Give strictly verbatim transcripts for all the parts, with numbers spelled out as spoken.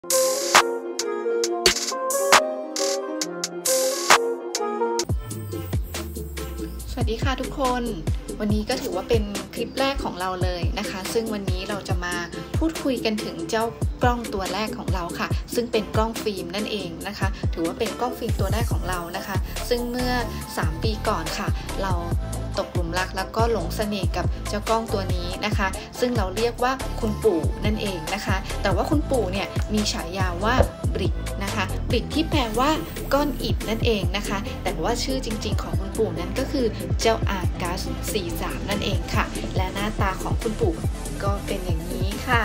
สวัสดีค่ะทุกคนวันนี้ก็ถือว่าเป็นคลิปแรกของเราเลยนะคะซึ่งวันนี้เราจะมาพูดคุยกันถึงเจ้ากล้องตัวแรกของเราค่ะซึ่งเป็นกล้องฟิล์มนั่นเองนะคะถือว่าเป็นกล้องฟิล์มตัวแรกของเรานะคะซึ่งเมื่อสามปีก่อนค่ะเราตกหลุมรักแล้วก็หลงเสน่ห์กับเจ้ากล้องตัวนี้นะคะซึ่งเราเรียกว่าคุณปู่นั่นเองนะคะแต่ว่าคุณปู่เนี่ยมีฉายาว่าบริกนะคะบริกที่แปลว่าก้อนอิฐนั่นเองนะคะแต่ว่าชื่อจริงๆของคุณปู่นั้นก็คือเจ้าอากัสสี่สิบสามนั่นเองค่ะและหน้าตาของคุณปู่ก็เป็นอย่างนี้ค่ะ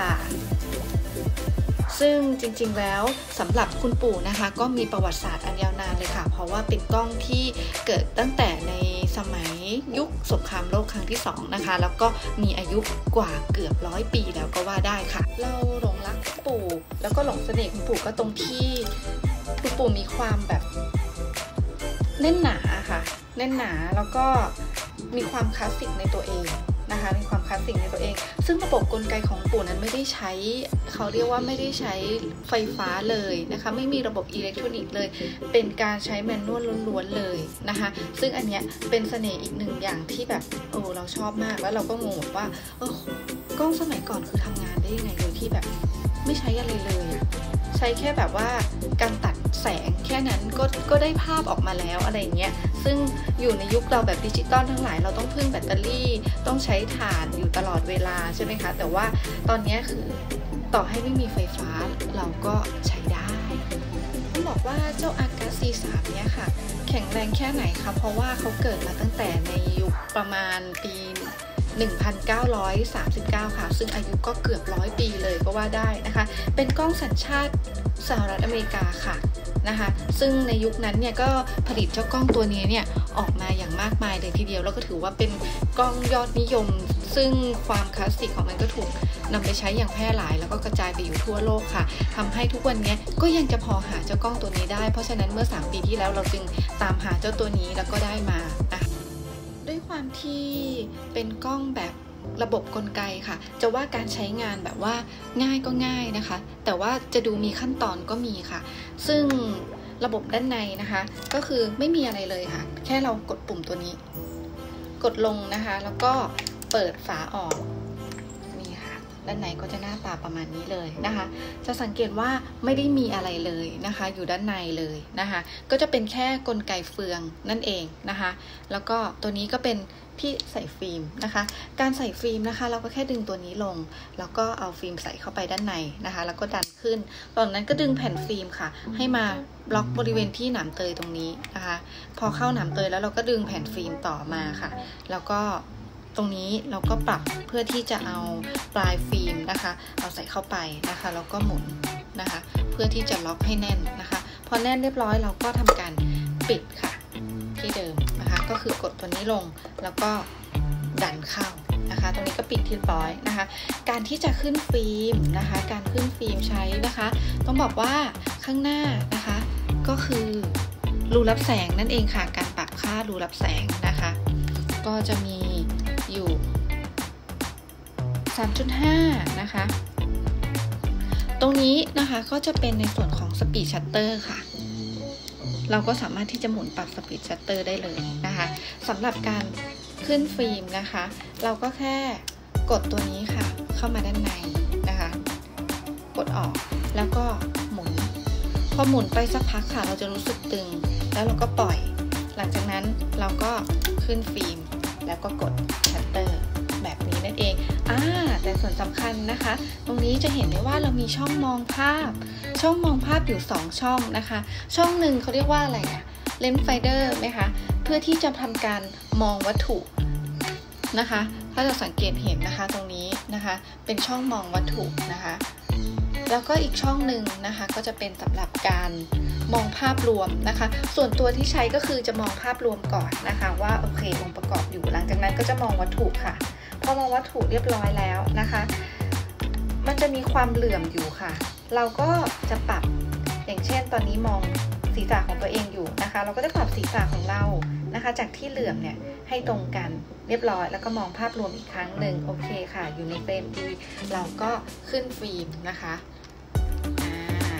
ซึ่งจริงๆแล้วสำหรับคุณปู่นะคะก็มีประวัติศาสตร์อันยาวนานเลยค่ะเพราะว่าเป็นกล้องที่เกิดตั้งแต่ในสมัยยุคสงครามโลกครั้งที่สองนะคะแล้วก็มีอายุกว่าเกือบร้อยปีแล้วก็ว่าได้ค่ะเราหลงรักคุณปู่แล้วก็หลงเสน่ห์คุณปู่ก็ตรงที่คุณปู่มีความแบบแน่นหนาค่ะแน่นหนาแล้วก็มีความคลาสสิกในตัวเองนะคะมีความคลาสสิกในตัวเองซึ่งระบบกลไกของปู่นั้นไม่ได้ใช้เขาเรียกว่าไม่ได้ใช้ไฟฟ้าเลยนะคะไม่มีระบบอิเล็กทรอนิกส์เลยเป็นการใช้แมนนวลล้วนๆเลยนะคะซึ่งอันเนี้ยเป็นเสน่ห์อีกหนึ่งอย่างที่แบบโอ้เราชอบมากแล้วเราก็งงว่าเออกล้องสมัยก่อนคือทำงานได้ยังไงโดยที่แบบไม่ใช้อะไรเลยอะใช้แค่แบบว่าการตัดแสงแค่นั้นก็ก็ได้ภาพออกมาแล้วอะไรอย่างเงี้ยซึ่งอยู่ในยุคเราแบบดิจิตอลทั้งหลายเราต้องพึ่งแบตเตอรี่ต้องใช้ถ่านอยู่ตลอดเวลาใช่ไหมคะแต่ว่าตอนนี้คือต่อให้ไม่มีไฟฟ้าเราก็ใช้ได้ต้องบอกว่าเจ้าอากัส ซี สาม เนี่ยค่ะแข็งแรงแค่ไหนคะเพราะว่าเขาเกิดมาตั้งแต่ในยุคประมาณปีหนึ่งพันเก้าร้อยสามสิบเก้าค่ะซึ่งอายุก็เกือบร้อยปีเลยก็ว่าได้นะคะเป็นกล้องสัญชาติสหรัฐอเมริกาค่ะนะคะซึ่งในยุคนั้นเนี่ยก็ผลิตเจ้ากล้องตัวนี้เนี่ยออกมาอย่างมากมายเลยทีเดียวแล้วก็ถือว่าเป็นกล้องยอดนิยมซึ่งความคลาสสิกของมันก็ถูกนำไปใช้อย่างแพร่หลายแล้วก็กระจายไปอยู่ทั่วโลกค่ะทำให้ทุกวันนี้ก็ยังจะพอหาเจ้ากล้องตัวนี้ได้เพราะฉะนั้นเมื่อสามปีที่แล้วเราจึงตามหาเจ้าตัวนี้แล้วก็ได้มานะคะด้วยความที่เป็นกล้องแบบระบบกลไกค่ะจะว่าการใช้งานแบบว่าง่ายก็ง่ายนะคะแต่ว่าจะดูมีขั้นตอนก็มีค่ะซึ่งระบบด้านในนะคะก็คือไม่มีอะไรเลยค่ะแค่เรากดปุ่มตัวนี้กดลงนะคะแล้วก็เปิดฝาออกนี่ค่ะด้านในก็จะหน้าตาประมาณนี้เลยนะคะจะสังเกตว่าไม่ได้มีอะไรเลยนะคะอยู่ด้านในเลยนะคะก็จะเป็นแค่กลไกเฟืองนั่นเองนะคะแล้วก็ตัวนี้ก็เป็นที่ใส่ฟิล์มนะคะการใส่ฟิล์มนะคะเราก็แค่ดึงตัวนี้ลงแล้วก็เอาฟิล์มใส่เข้าไปด้านในนะคะแล้วก็ดันขึ้นตอนนั้นก็ดึงแผ่นฟิล์มค่ะให้มาบล็อกบริเวณที่หนามเตยตรงนี้นะคะพอเข้าหนามเตยแล้วเราก็ดึงแผ่นฟิล์มต่อมาค่ะแล้วก็ตรงนี้เราก็ปรับเพื่อที่จะเอาปลายฟิล์มนะคะเอาใส่เข้าไปนะคะแล้วก็หมุนนะคะเพื่อที่จะล็อกให้แน่นนะคะพอแน่นเรียบร้อยเราก็ทำการปิดค่ะที่เดิมนะคะก็คือกดตัวนี้ลงแล้วก็ดันเข้านะคะตรงนี้ก็ปิดที่เรียบร้อยนะคะการที่จะขึ้นฟิล์มนะคะการขึ้นฟิล์มใช้นะคะต้องบอกว่าข้างหน้านะคะก็คือรูรับแสงนั่นเองค่ะการปรับค่ารูรับแสงนะคะก็จะมีอยู่ สามจุดห้า นะคะตรงนี้นะคะก็จะเป็นในส่วนของสปีดชัตเตอร์ค่ะเราก็สามารถที่จะหมุนปรับสปีดชัตเตอร์ได้เลยนะคะสำหรับการขึ้นฟิล์มนะคะเราก็แค่กดตัวนี้ค่ะเข้ามาด้านในนะคะกดออกแล้วก็หมุนพอหมุนไปสักพักค่ะเราจะรู้สึกตึงแล้วเราก็ปล่อยหลังจากนั้นเราก็ขึ้นฟิล์มแล้วก็กดชัตเตอร์แบบนี้นั่นเองอ่าแต่ส่วนสำคัญนะคะตรงนี้จะเห็นได้ว่าเรามีช่องมองภาพช่องมองภาพอยู่สองช่องนะคะช่องหนึ่งเขาเรียกว่าอะไรอะเลนส์ไฟเดอร์ไหมคะเพื่อที่จะทำการมองวัตถุนะคะถ้าจะสังเกตเห็นนะคะตรงนี้นะคะเป็นช่องมองวัตถุนะคะแล้วก็อีกช่องหนึ่งนะคะก็จะเป็นสำหรับการมองภาพรวมนะคะส่วนตัวที่ใช้ก็คือจะมองภาพรวมก่อนนะคะว่าโอเคองค์ประกอบอยู่หลังจากนั้นก็จะมองวัตถุค่ะพอมองวัตถุเรียบร้อยแล้วนะคะมันจะมีความเหลื่อมอยู่ค่ะเราก็จะปรับอย่างเช่นตอนนี้มองศีรษะของตัวเองอยู่นะคะเราก็จะปรับศีรษะของเรานะคะจากที่เหลื่อมเนี่ยให้ตรงกันเรียบร้อยแล้วก็มองภาพรวมอีกครั้งหนึ่งโอเคค่ะอยู่ในเฟรมดีเราก็ขึ้นฟิล์มนะคะอ่า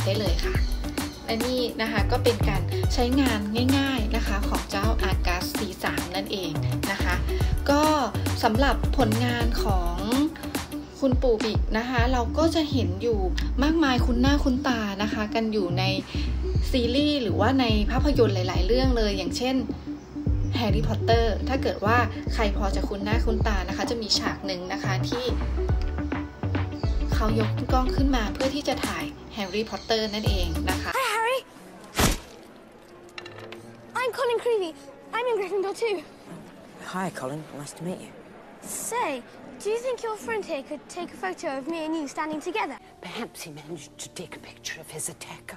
ได้เลยค่ะและนี่นะคะก็เป็นการใช้งานง่ายๆนะคะของเจ้า Argus ซี สาม นั่นเองนะคะก็สำหรับผลงานของคุณปู่บิ๊กนะคะเราก็จะเห็นอยู่มากมายคุ้นหน้าคุ้นตานะคะกันอยู่ในซีรีส์หรือว่าในภาพยนตร์หลายๆเรื่องเลยอย่างเช่นแฮร์รี่พอตเตอร์ถ้าเกิดว่าใครพอจะคุ้นหน้าคุ้นตานะคะจะมีฉากหนึ่งนะคะที่เขายกกล้องขึ้นมาเพื่อที่จะถ่ายแฮร์รี่พอตเตอร์นั่นเองนะคะ Hi Harry I'm Colin Creevy I'm in Gryffindor too Hi Colin nice to meet you Say do you think your friend here could take a photo of me and you standing together Perhaps he managed to take a picture of his attacker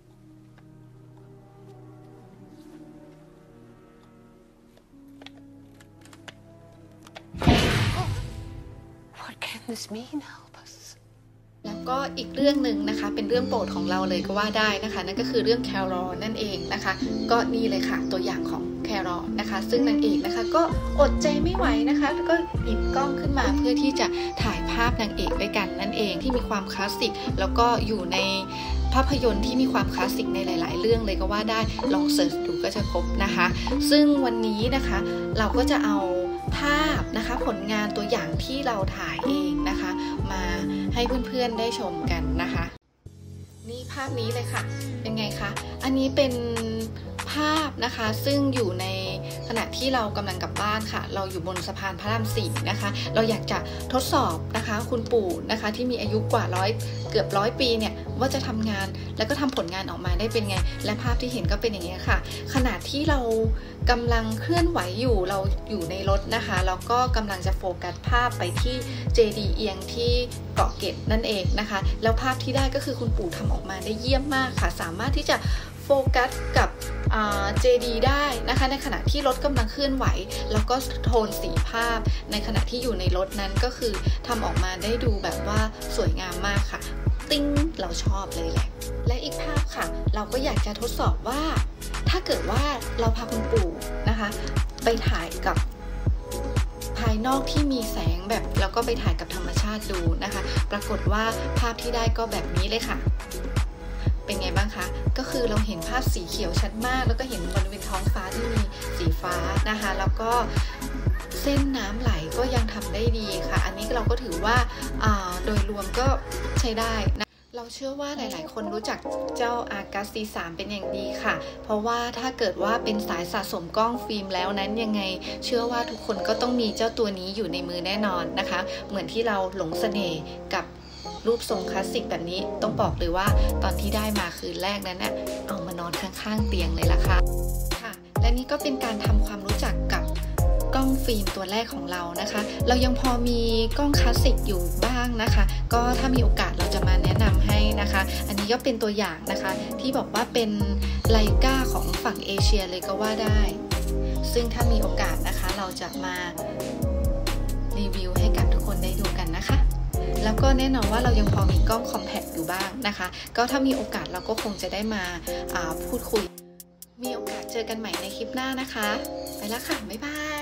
What can this mean help us แล้วก็อีกเรื่องหนึ่งนะคะเป็นเรื่องโปรดของเราเลยก็ว่าได้นะคะนั่นก็คือเรื่องแครอลนั่นเองนะคะก็นี่เลยค่ะตัวอย่างของแครอลนะคะซึ่งนางเอกนะคะก็อดใจไม่ไหวนะคะแล้วก็หยิบกล้องขึ้นมาเพื่อที่จะถ่ายภาพนางเอกด้วยกันนั่นเองที่มีความคลาสสิกแล้วก็อยู่ในภาพยนตร์ที่มีความคลาสสิกในหลายๆเรื่องเลยก็ว่าได้ลองเสิร์ชดูก็จะพบนะคะซึ่งวันนี้นะคะเราก็จะเอาภาพนะคะผลงานตัวอย่างที่เราถ่ายเองนะคะมาให้เพื่อนๆได้ชมกันนะคะนี่ภาพนี้เลยค่ะเป็นไงคะอันนี้เป็นภาพนะคะซึ่งอยู่ในขณะที่เรากำลังกลับบ้านค่ะเราอยู่บนสะพานพระรามสี่นะคะเราอยากจะทดสอบนะคะคุณปู่นะคะที่มีอายุกว่าร้อยเกือบร้อยปีเนี่ยว่าจะทำงานแล้วก็ทำผลงานออกมาได้เป็นไงและภาพที่เห็นก็เป็นอย่างนี้ค่ะขณะที่เรากำลังเคลื่อนไหวอยู่เราอยู่ในรถนะคะแล้วก็กำลังจะโฟกัสภาพไปที่เจดีย์เอียงที่เกาะเกร็ดนั่นเองนะคะแล้วภาพที่ได้ก็คือคุณปู่ทำออกมาได้เยี่ยมมากค่ะสามารถที่จะโฟกัสกับเจดีย์ได้นะคะในขณะที่รถกำลังเคลื่อนไหวแล้วก็โทนสีภาพในขณะที่อยู่ในรถนั้นก็คือทำออกมาได้ดูแบบว่าสวยงามมากค่ะติ้งเราชอบเลยแหละและอีกภาพค่ะเราก็อยากจะทดสอบว่าถ้าเกิดว่าเราพาคุณปู่นะคะไปถ่ายกับภายนอกที่มีแสงแบบแล้วก็ไปถ่ายกับธรรมชาติดูนะคะปรากฏว่าภาพที่ได้ก็แบบนี้เลยค่ะเป็นไงบ้างคะก็คือเราเห็นภาพสีเขียวชัดมากแล้วก็เห็นบริเวณท้องฟ้าที่มีสีฟ้านะคะแล้วก็เส้นน้ำไหลก็ยังทำได้ดีค่ะอันนี้เราก็ถือว่าโดยรวมก็ใช้ได้นะเราเชื่อว่าหลายๆคนรู้จักเจ้า Argus ซี สาม เป็นอย่างดีค่ะเพราะว่าถ้าเกิดว่าเป็นสายสะสมกล้องฟิล์มแล้วนั้นยังไงเชื่อว่าทุกคนก็ต้องมีเจ้าตัวนี้อยู่ในมือแน่นอนนะคะเหมือนที่เราหลงเสน่ห์กับรูปทรงคลาสสิกแบบนี้ต้องบอกเลยว่าตอนที่ได้มาคืนแรกนั้นเนี่ยเอามานอนข้างๆเตียงเลยล่ะค่ะค่ะและนี่ก็เป็นการทำความรู้จักกับกล้องฟิล์มตัวแรกของเรานะคะเรายังพอมีกล้องคลาสสิกอยู่บ้างนะคะก็ถ้ามีโอกาสเราจะมาแนะนำให้นะคะอันนี้ก็เป็นตัวอย่างนะคะที่บอกว่าเป็นไลกาของฝั่งเอเชียเลยก็ว่าได้ซึ่งถ้ามีโอกาสนะคะเราจะมารีวิวให้กับทุกคนได้ดูกันนะคะแล้วก็แน่นอนว่าเรายังพอมีกล้องคอมแพคอยู่บ้างนะคะก็ถ้ามีโอกาสเราก็คงจะได้มาพูดคุยมีโอกาสเจอกันใหม่ในคลิปหน้านะคะไปแล้วค่ะบ๊ายบาย